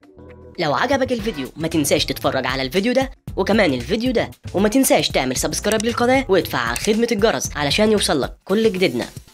لو عجبك الفيديو ما تنساش تتفرج على الفيديو ده وكمان الفيديو ده، وما تنساش تعمل سبسكرايب للقناة وادفع على خدمة الجرس علشان يوصلك كل جديدنا.